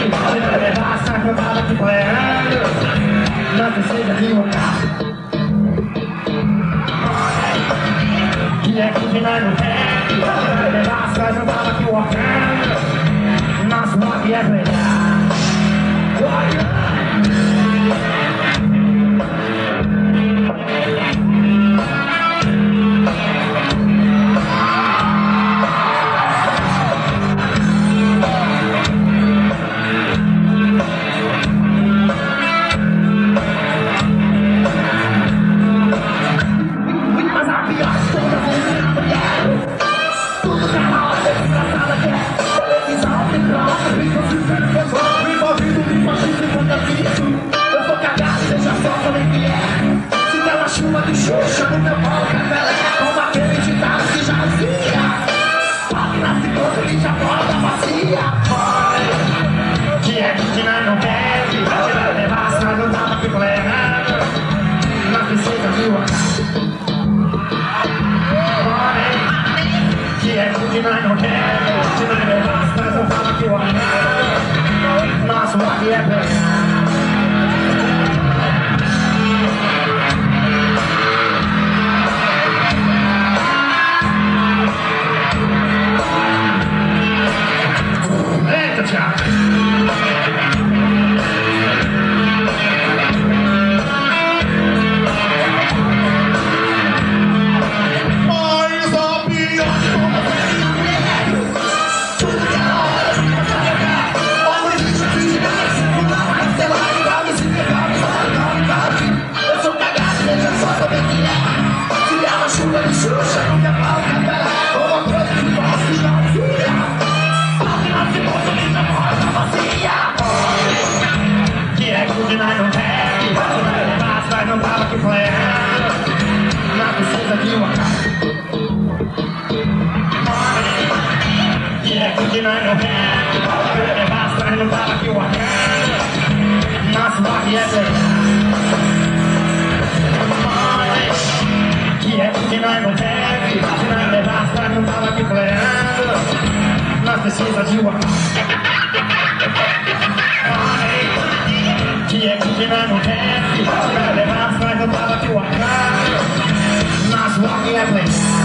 Se não levar, sabe que eu tava aqui playando. Não precisa de um carro. E é que nós não tem. Se não levar, sabe que eu tava aqui workando. Nosso rock é brilhar. Eu sou cagado, deixa só como é que é. Se der uma chuva de Xuxa no meu pau, café, como aquele ditado que já dizia: pague na segunda e já volta vazia. Que é que nós não bebe, se não levar, nós não tava aqui playando. Não precisa de uma casa. Que é que nós não bebe, se não levar, nós não tava aqui workando. Nosso rock é brilhar. Eita, Thiago! Não tava aqui playando. Não precisa de uma casa. Que é que nós não vemos. Nós não tava aqui workando. Nosso rock é brilhar. Que é que nós não vemos. Nós não tava aqui playando. Nós precisa de uma casa. Que é que nós não quer, se não levar, nós não tava aqui workando. Nosso rock é brilhar.